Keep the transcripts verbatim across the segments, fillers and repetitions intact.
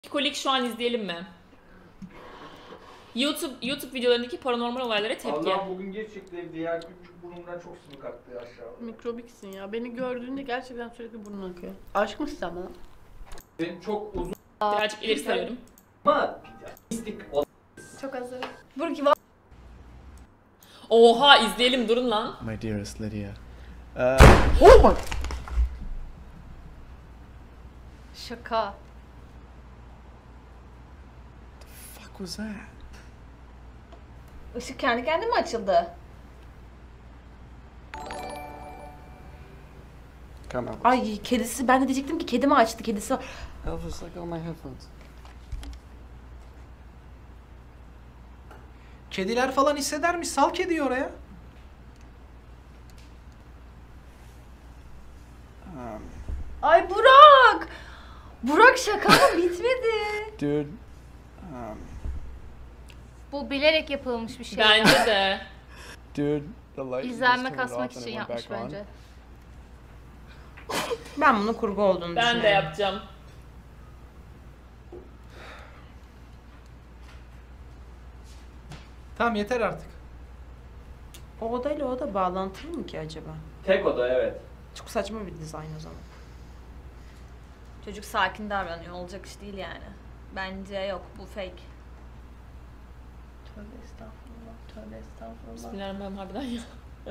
Kolik şu an izleyelim mi? YouTube YouTube videolarındaki paranormal olaylara tepki. Allah bugün gerçekten diğer küçük burnumdan çok simik aktı aşağı. Mikrobiksin ya. Beni gördüğünde gerçekten sürekli burnun akıyor. Aşk mısın sen bana? Benim çok uzun Birazcık ileri sarıyorum. ama istik o. Çok hazır. Burki var. Oha izleyelim durun lan. My dearest Lydia. Uh, oh my! Şaka. Fuck was that? Işık kendi kendine mi açıldı? Come on. Ay kedisi, ben de diyecektim ki kedi mi açtı, kedisi var. Elvis, like all my headphones. Kediler falan hissedermiş. Sal kediyi oraya. Um, Ay Burak! Burak şaka mı bitmedi? dude. Um, Bu bilerek yapılmış bir şey. Bence de. dude, the light just İzlenme turned kasmak off and için it went yapmış back on. bence. Ben bunun kurgu olduğunu Ben de düşünüyorum. yapacağım. Tamam yeter artık. O odayla o oda bağlantılı mı ki acaba? Tek oda evet. Çok saçma bir dizayn o zaman. Çocuk sakin davranıyor. Olacak iş değil yani. Bence yok. Bu fake. Tövbe estağfurullah, tövbe estağfurullah. Bismillahirrahmanirrahim harbiden ya.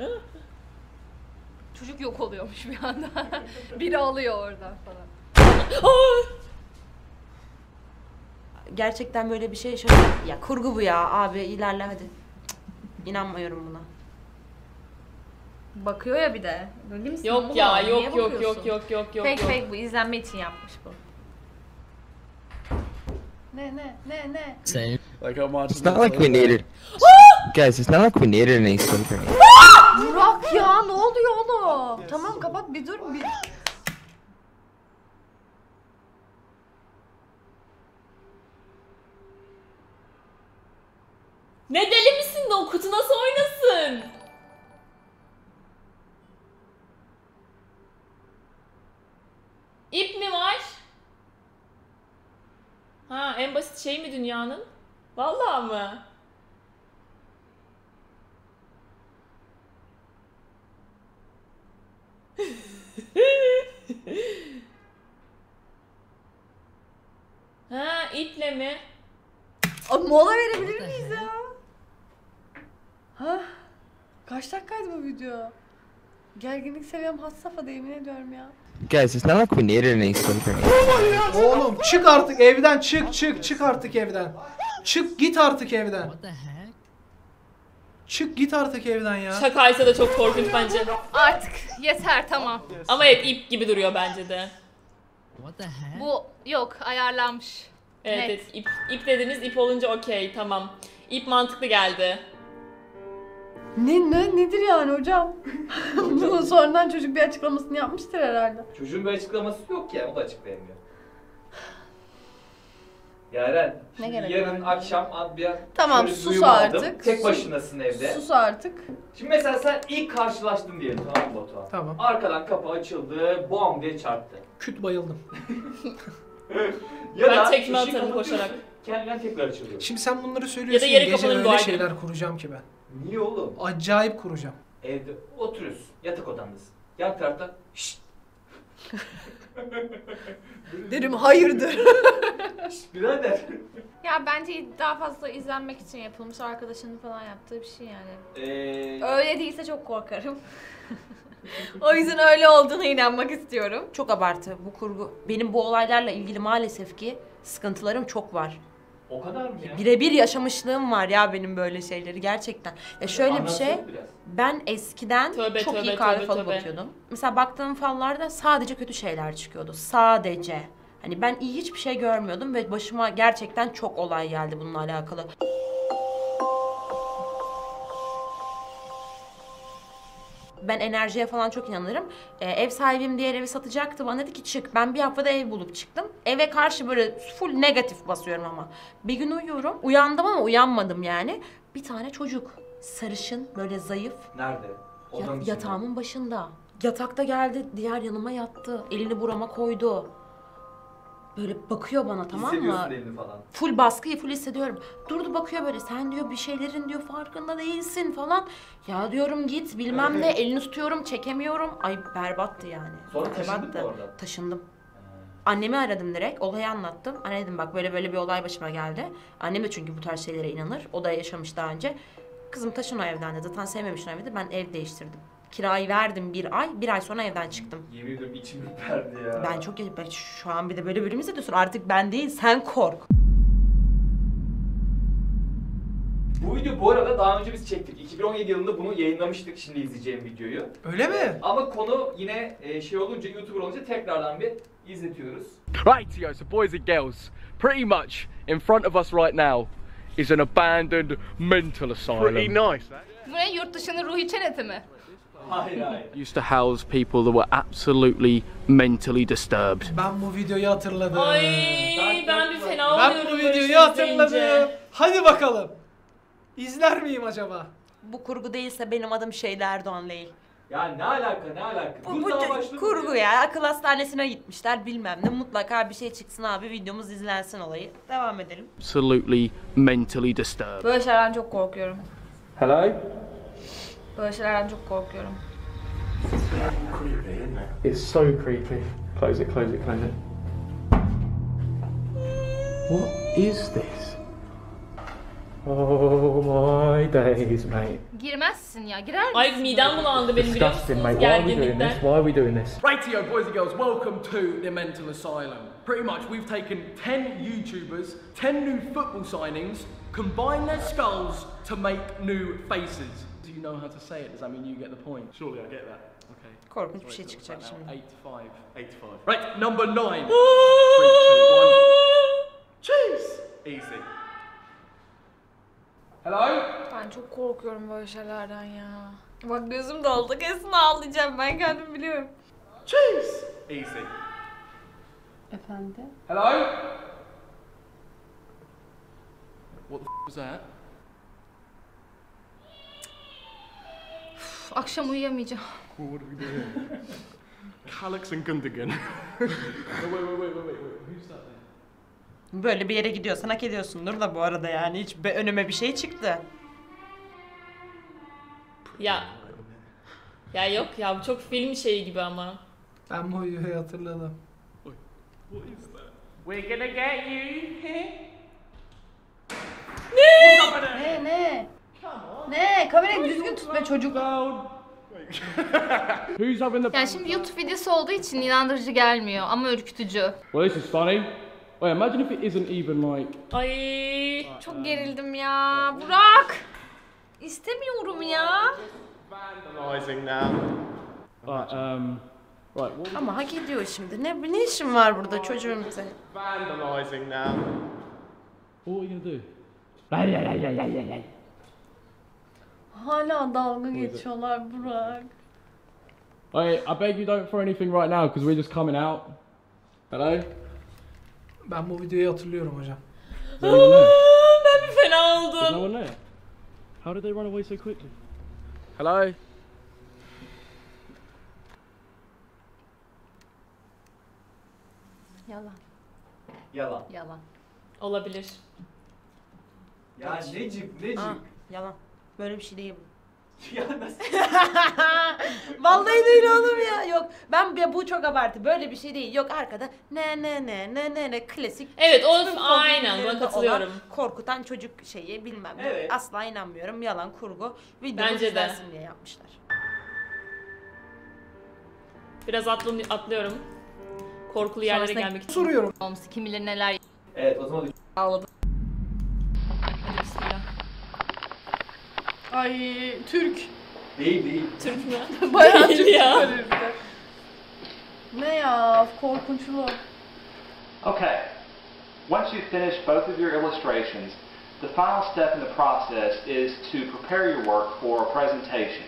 Çocuk yok oluyormuş bir anda. Biri alıyor oradan falan. Gerçekten böyle bir şey şöyle... Ya kurgu bu ya abi, ilerle hadi. Cık, İnanmıyorum buna. Bakıyor ya bir de. Öyle misin? Yok oğlum? ya Niye yok yok yok bakıyorsun? yok yok yok. Fake yok. fake bu. İzlenme için yapmış bu. Ne ne ne ne? Same. Like I'm watching. It's not this like we later. needed. Guys, it's not like we needed any sleep or anything. Burak ya ne oluyor oğlum? Tamam kapat bir dur. Bir... Ne deli misin de o kutu nasıl oynasın? İp mi var? Ha en basit şey mi dünyanın? Vallahi mı? Ha iple mi? Aa, mola verebilir miyiz ya? Ha? Kaç dakikaydı bu video? Gerginlik seviyem had safhada yemin ediyorum ya. Guys, it's not like we needed any sleep or anything. Oğlum çık artık evden, çık çık çık artık evden. Çık git artık evden. What the heck? Çık git artık evden ya. Şakaysa da çok korkunç bence. Artık yeter tamam. Ama evet ip gibi duruyor bence de. What the heck? Bu yok ayarlanmış. Evet, Net. evet ip, ip dediniz ip olunca okey tamam. İp mantıklı geldi. Ne, ne nedir yani hocam? Bunun sonradan çocuk bir açıklamasını yapmıştır herhalde. Çocuğun bir açıklaması yok ya, o da açıklayamıyor. Yaren, Ne şimdi gerek yarın var? akşam ad bir Tamam, şöyle bir sus duyum aldım. artık. Tek Sus. başınasın evde. Sus artık. Şimdi mesela sen ilk karşılaştın diyelim, tamam mı Batuhan? Tamam. Arkadan kapı açıldı, bom diye çarptı. Küt bayıldım. Ya Ben da tekme ışığı atarım kapatıyorsun, koşarak. Kendinden tekrar açılıyor. Şimdi sen bunları söylüyorsun Ya ya, da yeri gece kapanır, öyle dua şeyler ederim. kuracağım ki ben. Niye oğlum? Acayip kuracağım. Evde oturuyorsun, yatak odandasın. Yan tarafta şşt. Derim hayırdır. Şşt birader. Ya bence daha fazla izlenmek için yapılmış arkadaşının falan yaptığı bir şey yani. Ee, Öyle değilse çok korkarım. O yüzden öyle olduğuna inanmak istiyorum. Çok abartı bu kurgu. Benim bu olaylarla ilgili maalesef ki sıkıntılarım çok var. o kadar mı ya? Birebir yaşamışlığım var ya benim böyle şeyleri gerçekten. Ya şöyle bir Anlatsana şey, biraz. ben eskiden Tövbe, çok tövbe, iyi kahve tövbe, falı tövbe. bakıyordum. Mesela baktığım fallarda sadece kötü şeyler çıkıyordu. Sadece. Hani ben iyi hiçbir şey görmüyordum ve başıma gerçekten çok olay geldi bununla alakalı. Ben enerjiye falan çok inanırım. Ee, ev sahibim diğer evi satacaktı. Bana dedi ki çık. Ben bir haftada ev bulup çıktım. Eve karşı böyle full negatif basıyorum ama. Bir gün uyuyorum. Uyandım ama uyanmadım yani. Bir tane çocuk. Sarışın, böyle zayıf. Nerede? Ya- Odanın içinde. yatağımın başında. Yatakta geldi, diğer yanıma yattı. Elini burama koydu. Böyle bakıyor bana, tamam mı? Hissediyorsun elini falan. Full baskıyı full hissediyorum. Durdu bakıyor böyle, sen diyor bir şeylerin diyor farkında değilsin falan. Ya diyorum git bilmem ne, elini tutuyorum çekemiyorum. Ay berbattı yani. Sonra taşındın mı Berbattı. oradan? Taşındım. Annemi aradım direkt, olayı anlattım. Anne dedim bak böyle böyle bir olay başıma geldi. Annem de çünkü bu tarz şeylere inanır. O da yaşamış daha önce. Kızım taşın o evden dedi. Zaten sevmemişsin o evi de. Ben ev değiştirdim. Kirayı verdim bir ay. Bir ay sonra evden çıktım. Yemin ediyorum içim ürperdi ya. Ben çok ben şu an bir de böyle bölüm izlediyorsun. Artık ben değil sen kork. Bu video bu arada daha önce biz çektik. iki bin on yedi yılında bunu yayınlamıştık, şimdi izleyeceğim videoyu. Öyle mi? Ama konu yine e, şey olunca, YouTuber olunca tekrardan bir izletiyoruz. Right, yo, so boys and girls, pretty much in front of us right now is an abandoned mental asylum. Pretty nice. Bu ne, yurt dışının ruhi çeneti mi? Hayır hayır. Used to house people that were absolutely mentally disturbed. Ben bu videoyu hatırladım. Ay ben bir fena Ben oluyorum bu böyle videoyu şey hatırladım. izleyince. Hadi bakalım. İzler miyim acaba? Bu kurgu değilse benim adım Şeyda Erdoğan değil. Ya ne alaka ne alaka? Bu, Dur bu daha d- başladı kurgu ya. Akıl hastanesine gitmişler bilmem ne. Mutlaka bir şey çıksın abi, videomuz izlensin olayı. Devam edelim. Absolutely mentally disturbed. Böyle şeylerden çok korkuyorum. Hello? Böyle şeylerden çok korkuyorum. It's so creepy. Close it, close it, close it. What is this? Oh my days, mate. Girmezsin ya, girer misin? Ay midem bulandı benim, biliyor Disgusting, musunuz? mate. Why are we doing Gerginlikten. this? Why are we doing this? Rightio, boys and girls, welcome to the mental asylum. Pretty much, we've taken ten YouTubers, ten new football signings, combined their skulls to make new faces. Do you know how to say it? Does that mean you get the point? Surely I get that. Okay. Korkunç bir şey çıkacak şimdi. Eight to five. Eight to five. Right, number nine. Three, two, one. Cheese. Easy. Hello? Ben çok korkuyorum böyle şeylerden ya. Bak gözüm doldu, kesin ağlayacağım, ben kendim biliyorum. Cheese. Easy. Efendim? Hello? What the f was that? Uf, akşam uyuyamayacağım. What are we doing? Calyx and Gundogan. no, wait, wait, wait, wait, wait, wait. Who's that there? Böyle bir yere gidiyorsan hak ediyorsundur da bu arada yani. Hiç be- önüme bir şey çıktı. Ya. Ya yok ya, bu çok film şeyi gibi ama. Ben bu videoyu hatırladım. What is that? We're gonna get you. Ne ne? Ne? Kamerayı düzgün tut be çocuk. Who's having the... Yani şimdi YouTube videosu olduğu için inandırıcı gelmiyor ama ürkütücü. Well, this is funny. Wait, imagine if it isn't even like... Ay. Çok gerildim ya. Burak! İstemiyorum ya. Vandalizing now. Right, um... Right, what... Ama hak ediyor şimdi. Ne ne işin var burada çocuğum senin? Vandalizing now. What are you gonna do? Hala dalga geçiyorlar Burak. Hey, I beg you don't throw anything right now because we're just coming out. Hello? Is Ben bu videoyu hatırlıyorum hocam. there anyone there? Ben bir fena There's no oldum. one there. How did they run away so quickly? Hello? Yalan. Yalan. Yalan. Olabilir. Ya necip necip. Aa, yalan. Böyle bir şey değil bu. Ya nasıl? Vallahi değil oğlum ya. Yok. Ben ya bu çok abartı. Böyle bir şey değil. Yok arkada ne ne ne ne ne ne klasik. Evet, o tüm korku aynen, buna filmlerinde katılıyorum. olan Korkutan çocuk şeyi bilmem ne. Evet. Asla inanmıyorum. Yalan, kurgu. Videomuz Bence de. izlensin diye yapmışlar. Biraz atlı, atlıyorum. Korkulu yerlere Sonrasında- gelmek için. Soruyorum. Olmuş kim bilir neler Evet o zaman ağladım. Hadi bismillah. Ay Türk. değil değil. Türk mü? Bayağı Değil Türk ya. çıkarırdı. Ne ya korkunçlu. Okay, once you've finished both of your illustrations, the final step in the process is to prepare your work for a presentation.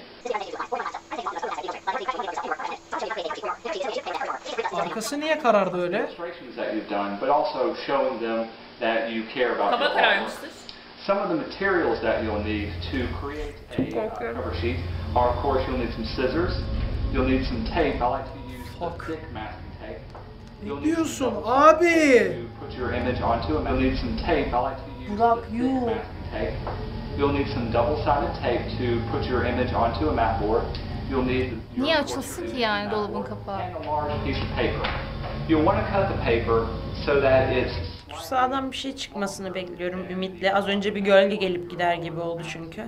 Arkası niye karardı öyle? Illustrations that you've done, but also showing them that you care about Hava your artwork. kararmıştır. Some of the materials that you'll need to create a uh, cover sheet are, of course, you'll need some scissors, you'll need some tape. I like to use the thick masking tape. Ne diyorsun abi? Put your image onto them. You'll need some tape. I like to use Burak, the thick yuh. masking tape. You'll need some double-sided tape to put your image onto a mat board. You'll need your Niye your açılsın ki image yani mat dolabın board kapağı? and a large piece of paper. You'll want to cut the paper so that it's Şu sağdan bir şey çıkmasını bekliyorum ümitle. Az önce bir gölge gelip gider gibi oldu çünkü.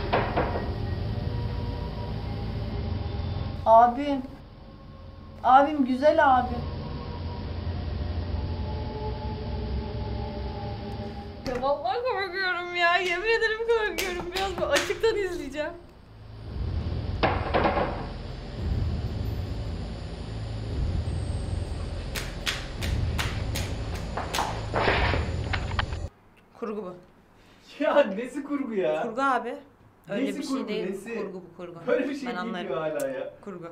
Abim. Abim güzel abim. Ya vallahi korkuyorum ya. Yemin ederim korkuyorum. Biraz bu açıktan izleyeceğim. Kurgu bu. Ya nesi kurgu ya? Kurgu abi. Öyle Nesi bir şey kurgu, değil. nesi? Kurgu bu kurgu. Böyle bir şey Ben değil anlarım. hala ya. Kurgu.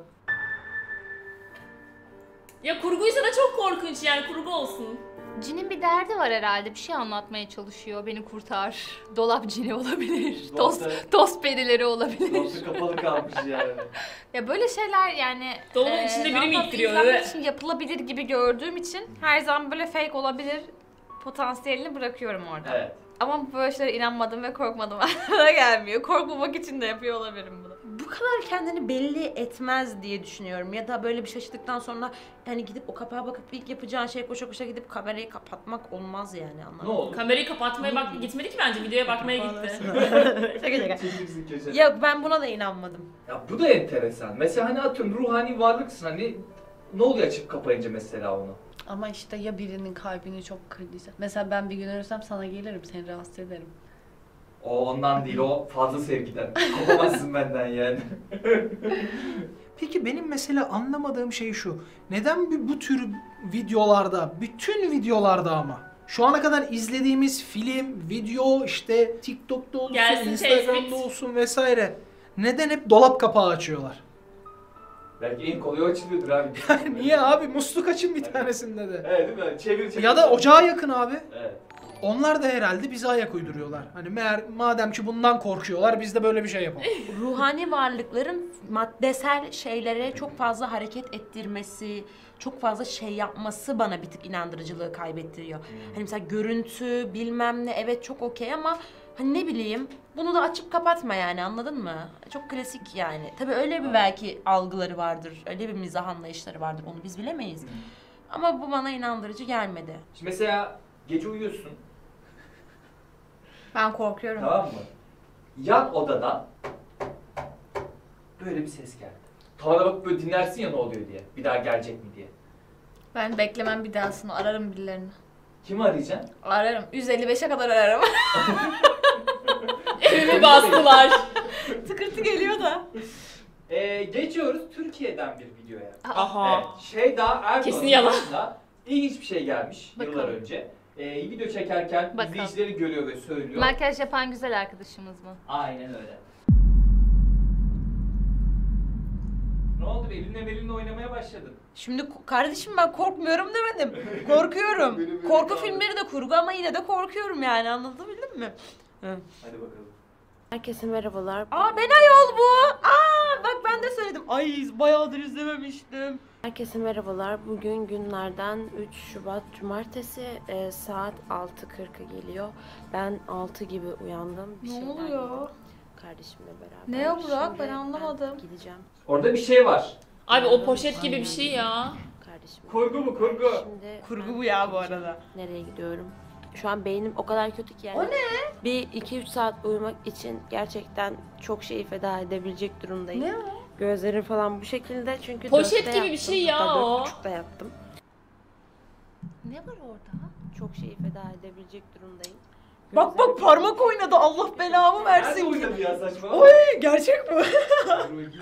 Ya kurguysa da çok korkunç yani kurgu olsun. Cinin bir derdi var herhalde. Bir şey anlatmaya çalışıyor. Beni kurtar. Dolap cini olabilir. Dolapta- Tost, tost perileri olabilir. Dolapta kapalı kalmış yani. Ya böyle şeyler yani Dolabın eee, içinde daha biri mi fazla ittiriyor, izlenmek evet. için yapılabilir gibi gördüğüm için her zaman böyle fake olabilir potansiyelini bırakıyorum orada. Evet. Ama böyle şeylere inanmadım ve korkmadım. Bana gelmiyor. Korkmamak için de yapıyor olabilirim bunu. Bu kadar kendini belli etmez diye düşünüyorum. Ya da böyle bir şaşırdıktan sonra hani gidip o kapağa bakıp ilk yapacağın şey koşa koşa gidip kamerayı kapatmak olmaz yani, anladın Ne mı? oldu? Kamerayı kapatmaya bak gitmedi ki bence videoya bakmaya gitti. Şaka şaka. Çekilsin köşede. Yok, ben buna da inanmadım. Ya bu da enteresan. Mesela hani atıyorum ruhani varlıksın hani ne oluyor açıp kapayınca mesela onu? Ama işte ya birinin kalbini çok kırdıysa. Mesela ben bir gün ölürsem sana gelirim, seni rahatsız ederim. O ondan değil, o fazla sevgiden. Kopamazsın benden yani. Peki benim mesela anlamadığım şey şu. Neden bu, bu tür videolarda, bütün videolarda ama şu ana kadar izlediğimiz film, video, işte TikTok'ta olsun, Gelsin Instagram'da tespit. olsun vesaire. Neden hep dolap kapağı açıyorlar? Belki en kolay açılıyordur abi. Niye abi? Musluk açın bir tanesinde de. Evet değil mi? Çevir çevir. Ya da ocağa yakın abi. Evet. Onlar da herhalde bize ayak uyduruyorlar. Hani meğer madem ki bundan korkuyorlar biz de böyle bir şey yapalım. Ruhani varlıkların maddesel şeylere çok fazla hareket ettirmesi, çok fazla şey yapması bana bir tık inandırıcılığı kaybettiriyor. Hani mesela görüntü, bilmem ne, evet çok okey ama hani ne bileyim bunu da açıp kapatma yani, anladın mı? Çok klasik yani. Tabii öyle bir belki algıları vardır, öyle bir mizah anlayışları vardır, onu biz bilemeyiz. Ama bu bana inandırıcı gelmedi. Şimdi mesela gece uyuyorsun, Ben korkuyorum. tamam mı? Yan odadan böyle bir ses geldi. Tavana bakıp böyle dinlersin ya ne oluyor diye. Bir daha gelecek mi diye. Ben beklemem bir dahasını. Ararım birilerini. Kimi arayacaksın? Ararım. yüz elli beşe kadar ararım. Evimi bastılar. Tıkırtı geliyor da. Ee, geçiyoruz Türkiye'den bir videoya. Aha. Evet, Şeyda Erdoğan'ın Kesin yalan. başına ilginç bir şey gelmiş Bakalım. yıllar önce. Ee, video çekerken Bakalım. izleyicileri görüyor ve söylüyor. Makyaj yapan güzel arkadaşımız mı? Aynen öyle. Ne oldu be? Elinle belinle oynamaya başladın. Şimdi ko- kardeşim ben korkmuyorum demedim. Korkuyorum. Böyle böyle Korku kaldı. filmleri de kurgu ama yine de korkuyorum yani, anladın mi? Hadi bakalım. Herkese merhabalar. Aa ben ayol bu. Aa bak ben de söyledim. Ay bayağıdır izlememiştim. Herkese merhabalar. Bugün günlerden üç Şubat Cumartesi, e, saat altı kırka geliyor. Ben altı gibi uyandım. Bir Ne şeyler oluyor? yedim. Kardeşimle beraber. Ne ya Burak? Şimdi Ben anlamadım. Gideceğim. Orada bir şey var. Abi o poşet gibi bir şey ya. Kardeşim. Kurgu mu kurgu? Şimdi Kurgu ben bu ya bu gideceğim. arada. Nereye gidiyorum? Şu an beynim o kadar kötü ki yani. O ne? Bir iki üç saat uyumak için gerçekten çok şeyi feda edebilecek durumdayım. Ne o? Gözlerim falan bu şekilde çünkü Poşet dörtte gibi bir yattım, şey ya hatta o. dört buçukta yattım. Ne var orada? Çok şeyi feda edebilecek durumdayım. Bak bak parmak oynadı, Allah belamı Nerede versin ki. oynadı ya saçma? Oy gerçek mi? Dur bakayım.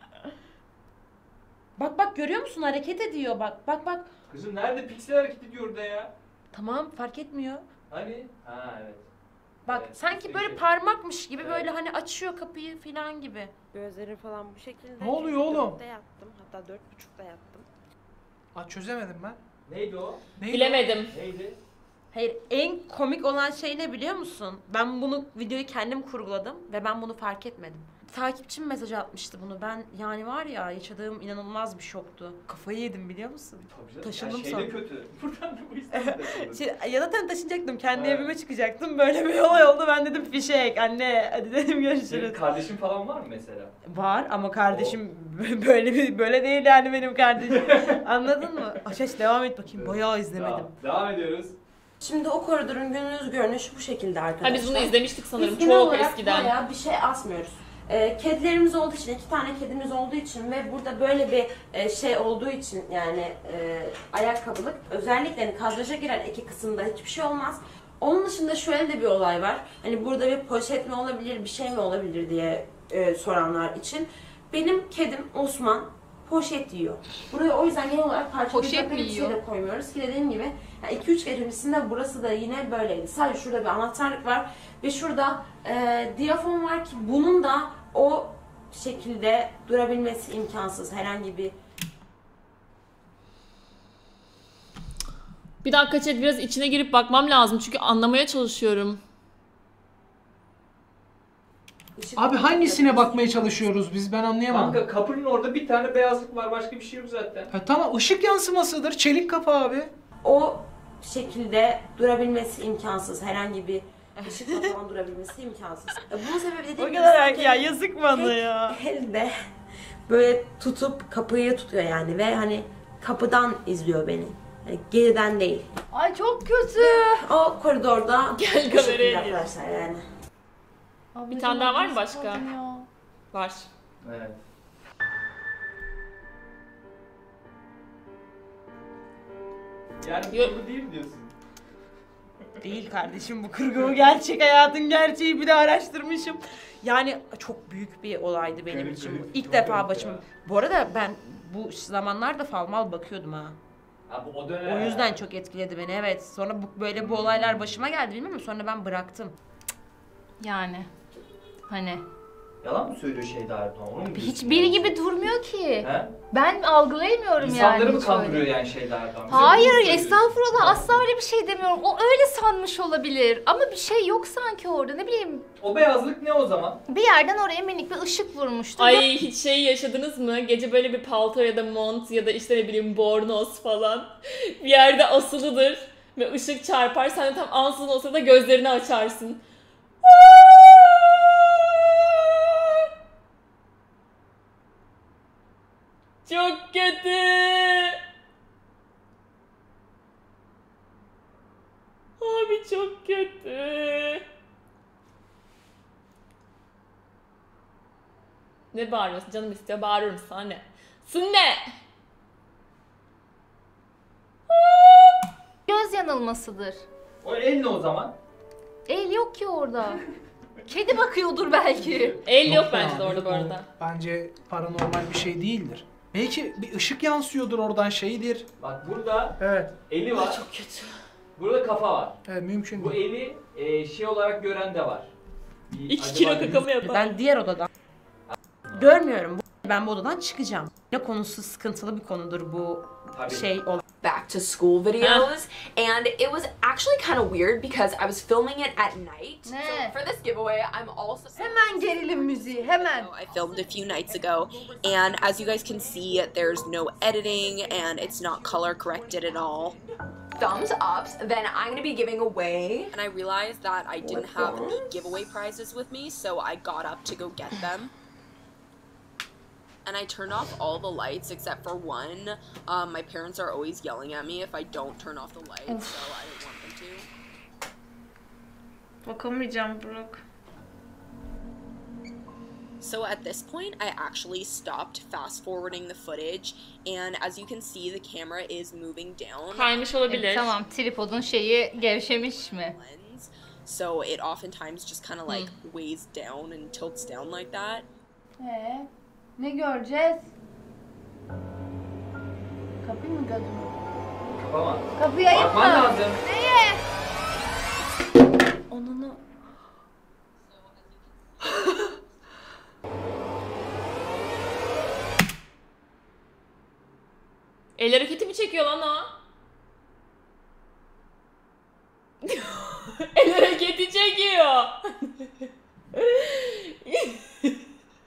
Bak bak görüyor musun, hareket ediyor bak bak bak. Kızım nerede piksel hareket ediyor orada ya? Tamam fark etmiyor. Hani? Ha evet. Bak Evet, sanki böyle peki. parmakmış gibi Evet. böyle hani açıyor kapıyı falan gibi. Gözlerim falan bu şekilde. Ne oluyor Çünkü oğlum? dörtte yattım, hatta dört buçukta yattım. Aa, çözemedim ben. Neydi o? Neydi Bilemedim. Neydi? Hayır, en komik olan şey ne biliyor musun? Ben bunu videoyu kendim kurguladım ve ben bunu fark etmedim. takipçim mesaj atmıştı bunu. Ben yani var ya yaşadığım inanılmaz bir şoktu. Kafayı yedim biliyor musun? Taşındım şey sonra. de kötü. Buradan da bu İstanbul'da. Şey, ya zaten taşınacaktım. Kendi Evet. evime çıkacaktım. Böyle bir olay oldu. Ben dedim fişek anne. Hadi dedim Senin görüşürüz. kardeşin falan var mı mesela? Var ama kardeşim böyle bir böyle değil yani benim kardeşim. Anladın mı? Aç aç devam et bakayım. Bayağı izlemedim. Tamam, devam ediyoruz. Şimdi o koridorun günümüz görünüşü bu şekilde arkadaşlar. Ha biz bunu izlemiştik sanırım Biz genel çok olarak eskiden. bayağı bir şey asmıyoruz. Ee, kedilerimiz olduğu için, iki tane kedimiz olduğu için ve burada böyle bir e, şey olduğu için yani e, ayakkabılık özellikle hani kadraja giren iki kısımda hiçbir şey olmaz. Onun dışında şöyle de bir olay var. Hani burada bir poşet mi olabilir, bir şey mi olabilir diye e, soranlar için. Benim kedim Osman poşet yiyor. Buraya o yüzden genel olarak parçalayacak bir şey de koymuyoruz. Ki dediğim gibi iki üç gece öncesinde burası da yine böyleydi. Sadece şurada bir anahtarlık var ve şurada e, diyafon var ki bunun da o şekilde durabilmesi imkansız. Herhangi bir Bir dakika chat biraz içine girip bakmam lazım çünkü anlamaya çalışıyorum. Abi hangisine bakmaya çalışıyoruz biz, ben anlayamadım. Kanka kapının orada bir tane beyazlık var, başka bir şey yok zaten. Ha, tamam, ışık yansımasıdır, çelik kapı abi. o şekilde durabilmesi imkansız. Herhangi bir ışıkla falan durabilmesi imkansız. E, bunun sebebi dediğim O gibi kadar tek- ya yazık bana ya. elde böyle tutup kapıyı tutuyor yani ve hani kapıdan izliyor beni. Hani geriden değil. Ay çok kötü. O koridorda Gel bu şekilde kameraya gel. arkadaşlar yani. Bir tane daha var mı başka? Ya. Var. Evet. Yani Yok. bu değil mi diyorsun? Değil kardeşim bu kurgu gerçek hayatın gerçeği bir de araştırmışım. Yani çok büyük bir olaydı benim Garip, için. garip, İlk çok defa garip başıma. ya. Bu arada ben bu zamanlarda falmal bakıyordum ha. Ha bu o dönem. O yüzden çok etkiledi beni evet. Sonra bu, böyle bu olaylar başıma geldi bilmiyorum sonra ben bıraktım. Yani. Hani. Yalan mı söylüyor Şeyda Erdoğan? Onu mu diyorsun? Hiçbiri gibi durmuyor ki. He? Ben algılayamıyorum yani. İnsanları mı hiç kandırıyor öyle. yani Şeyda Erdoğan? Bize Hayır bunu mu söylüyorsun? estağfurullah asla öyle bir şey demiyorum. O öyle sanmış olabilir. Ama bir şey yok sanki orada ne bileyim. O beyazlık ne o zaman? Bir yerden oraya minik bir ışık vurmuştu. Ay hiç şey yaşadınız mı? Gece böyle bir palto ya da mont ya da işte ne bileyim bornoz falan bir yerde asılıdır ve ışık çarpar. Sen de tam ansızın o sırada gözlerini açarsın. Çok kötü. Abi çok kötü. Ne bağırıyorsun? Canım istiyor. Bağırıyorum sana ne? Sana ne? Göz yanılmasıdır. O el ne o zaman? El yok ki orada. Kedi bakıyordur belki. El yok ya, bence de orada bu o arada. Bence paranormal bir şey değildir. Belki bir ışık yansıyordur oradan, şeydir. Bak burada Evet. eli var. Çok kötü. Burada kafa var. Evet, mümkün Bu değil. eli e, şey olarak gören de var. Bir- İki acaba kilo bir- kaka mı yapar? Ben diğer odadan görmüyorum. Ben bu odadan çıkacağım. Ne konusu sıkıntılı bir konudur bu Tabii. şey olay. back to school videos, and it was actually kind of weird because I was filming it at night. Ne? So for this giveaway, I'm also Hemen gerilim müziği hemen. I filmed a few nights ago, and as you guys can see, there's no editing and it's not color corrected at all. Thumbs ups, then I'm gonna be giving away. And I realized that I didn't have the giveaway prizes with me, so I got up to go get them. And I turned off all the lights except for one. Um, my parents are always yelling at me if I don't turn off the lights, so I didn't want them to. Bakamayacağım Burak. So at this point, I actually stopped fast forwarding the footage, and as you can see, the camera is moving down. Kaymış olabilir. E, tamam tripodun şeyi gevşemiş mi? Lens, so it oftentimes just kind of like weighs down and tilts down like that. Ee, ne göreceğiz? Kapıyı mı gördün? Kapama. Kapıyı ayıp Bakman mı? lazım. Neye? Onunu El hareketi mi çekiyor lan o? El hareketi çekiyor.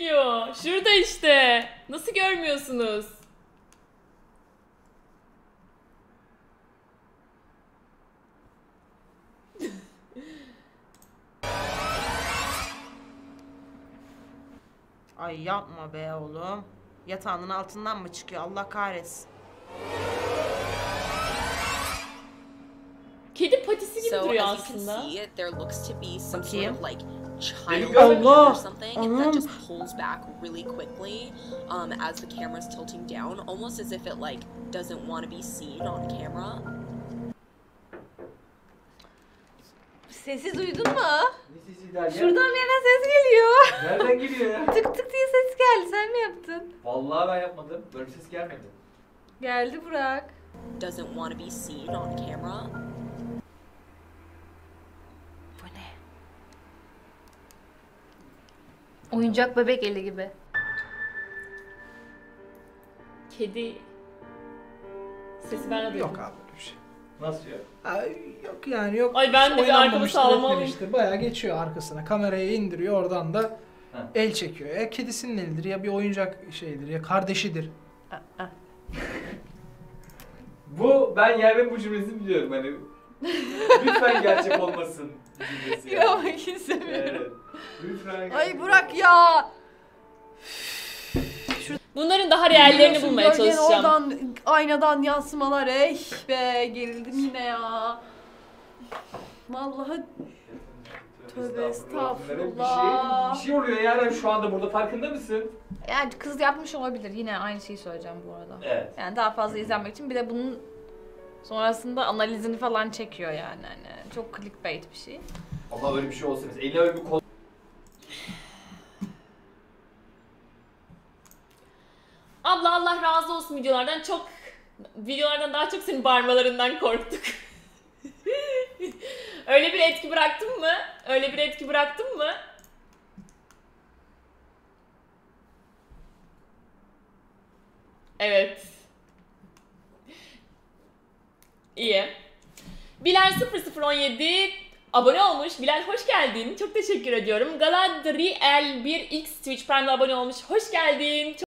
çekiyor. Şurada işte. Nasıl görmüyorsunuz? Ay yapma be oğlum. Yatağının altından mı çıkıyor? Allah kahretsin. Kedi patisi gibi So duruyor as you can aslında. see, there looks to be some sort Bakayım. of like Benim child gözüm- or Allah! something Anam. that just pulls back really quickly um, as the camera's tilting down, almost as if it like doesn't want to be seen on camera. Sesi duydun mu? Ne sesi der ya? Şuradan bir yerden ses geliyor. Nereden geliyor ya? Tık tık diye ses geldi. Sen mi yaptın? Vallahi ben yapmadım. Böyle bir ses gelmedi. Geldi Burak. Doesn't want to be seen on camera. Bu ne? Oyuncak bebek eli gibi. Kedi. Sesi ben de Yok duydum. abi böyle bir şey. Nasıl ya? Ay, yok yani yok. Ay ben de bir arkamı Oynanmamıştır, sallamalıyım. etmemiştir. Bayağı geçiyor arkasına. Kamerayı indiriyor oradan da Ha. el çekiyor. Ya kedisinin elidir ya bir oyuncak şeydir ya kardeşidir. Bu ben Yerben bu cümlesini biliyorum hani. Lütfen gerçek olmasın cümlesi. yani. Yapmak istemiyorum. Evet. Lütfen. Ay Burak ya. Bunların daha reallerini Görüyorsun, bulmaya gölgen çalışacağım. Oradan aynadan yansımalar. Ey be gerildim yine ya. Vallahi tövbe estağfurullah. Bir şey, bir şey oluyor yani şu anda burada farkında mısın? Yani kız yapmış olabilir. Yine aynı şeyi söyleyeceğim bu arada. Evet. Yani daha fazla izlenmek için bir de bunun sonrasında analizini falan çekiyor yani. Hani çok clickbait bir şey. Ama öyle bir şey olsa mesela eline öyle bir kol... Abla Allah razı olsun videolardan çok videolardan daha çok senin bağırmalarından korktuk. Öyle bir etki bıraktın mı? Öyle bir etki bıraktın mı? Evet. İyi. Bilal sıfır sıfır on yedi abone olmuş. Bilal hoş geldin. Çok teşekkür ediyorum. Galadriel bir x Twitch Prime'la abone olmuş. Hoş geldin.